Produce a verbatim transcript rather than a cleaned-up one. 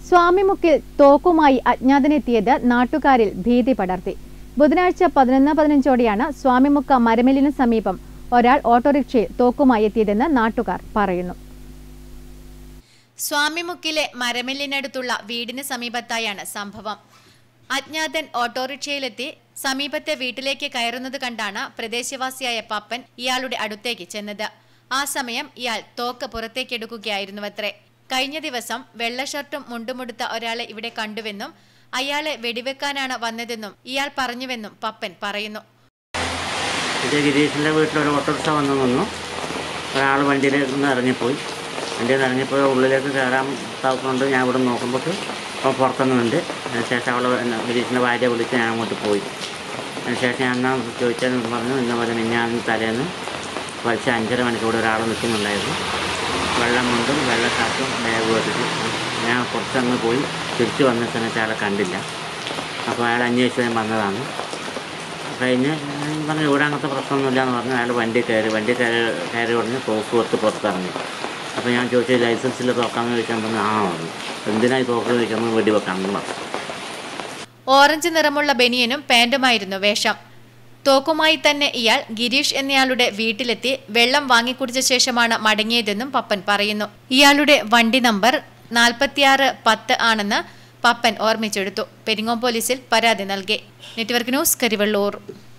സ്വാമിമുക്കിൽ തോക്കുമായി അജ്ഞാതനെത്തിയത് നാട്ടുകാരിൽ ഭീതി പടർത്തി. ബുധനാഴ്ച പതിനൊന്ന് പതിനഞ്ചോടെയാണ് സ്വാമിമുക്ക മരമില്ലിനു സമീപം ഒരാൾ ഓട്ടോറിക്ഷയിൽ തോക്കുമായി എത്തിയതെന്ന് നാട്ടുകാർ പറയുന്നു. സ്വാമിമുക്കിലെ മരമില്ലിനടുത്തുള്ള വീടിന് സമീപത്തായാണ് സംഭവം. അജ്ഞാതൻ ഓട്ടോറിക്ഷയിലെത്തി സമീപത്തെ വീട്ടിലേക്ക് കയറുന്നത് കണ്ടാണ് പ്രദേശവാസിയായ പപ്പൻ ഇയാളുടെ അടുത്തേക്ക് ചെന്നത്. ആ സമയം ഇയാൾ തോക്ക് പുറത്തേക്കെടുക്കുകയായിരുന്നുവത്രേ. കഴിഞ്ഞ ദിവസം വെള്ള ഷർട്ടും മുണ്ടുമുടുത്ത ഒരാളെ ഇവിടെ കണ്ടുവെന്നും അയാളെ വെടിവെക്കാനാണ് വന്നതെന്നും ഇയാൾ പറഞ്ഞുവെന്നും പപ്പൻ പറയുന്നു. ഗിരീഷിൻ്റെ വീട്ടിൽ ഒരു ഓട്ടോറിക്ഷ വന്നു നിന്നു. ഒരാൾ വണ്ടിയിൽ നിന്ന് ഇറങ്ങിപ്പോയി. വണ്ടിയിൽ നിന്ന് ഇറങ്ങിപ്പോയി ഉള്ളിലേക്ക് കയറാൻ താക്കുന്നുണ്ട്. ഞാൻ ഇവിടെ നോക്കുമ്പോൾ അപ്പോൾ പുറത്തുനിന്നുണ്ട്. അതിനുശേഷം അവൾ ഗിരീഷിൻ്റെ ഭാര്യ വിളിച്ച് ഞാൻ അങ്ങോട്ട് പോയി. അതിനുശേഷം ഞാൻ എന്നാ ചോദിച്ചതെന്ന് പറഞ്ഞു. ഇന്ന പോലെ ഞാൻ തലേന്ന് വലിച്ച അഞ്ചര മണിക്കൂർ ഒരാൾ നിൽക്കുന്നുണ്ടായിരുന്നു. വെള്ളമുണ്ടും വെള്ള ഷർട്ടും ബാഗ് എടുത്തിട്ട് ഞാൻ പുറത്തങ്ങ് പോയി തിരിച്ചു വന്ന സമയത്ത് അയാളെ കണ്ടില്ല. അപ്പോൾ അയാൾ അന്വേഷിച്ച് വന്നതാണ്. കഴിഞ്ഞ് പറഞ്ഞു ഇവിടെ അങ്ങനത്തെ പ്രശ്നമൊന്നുമില്ല എന്ന് പറഞ്ഞു. അയാൾ വണ്ടി കയറി വണ്ടി കയറി കയറി ഉടനെ തോക്ക് കൊടുത്ത് പുറത്തിറങ്ങി. അപ്പോൾ ഞാൻ ചോദിച്ചു ലൈസൻസിൽ തോക്കാമെന്ന് ചോദിച്ചാൽ പറഞ്ഞു ആ പറഞ്ഞു. എന്തിനായി തോക്ക് ചോദിക്കുന്നത് വെടിവെക്കാമെന്ന് പറഞ്ഞു. ഓറഞ്ച് നിറമുള്ള ബനിയനും പാൻറ്റുമായിരുന്നു വേഷം. തോക്കുമായി തന്നെ ഇയാൾ ഗിരീഷ് എന്നയാളുടെ വീട്ടിലെത്തി വെള്ളം വാങ്ങിക്കുടിച്ച ശേഷമാണ് മടങ്ങിയതെന്നും പപ്പൻ പറയുന്നു. ഇയാളുടെ വണ്ടി നമ്പർ നാൽപ്പത്തിയാറ് പത്ത് ആണെന്ന് പപ്പൻ ഓർമ്മിച്ചെടുത്തു. പെരിങ്ങോം പോലീസിൽ പരാതി നൽകി. Network news, Karivellur.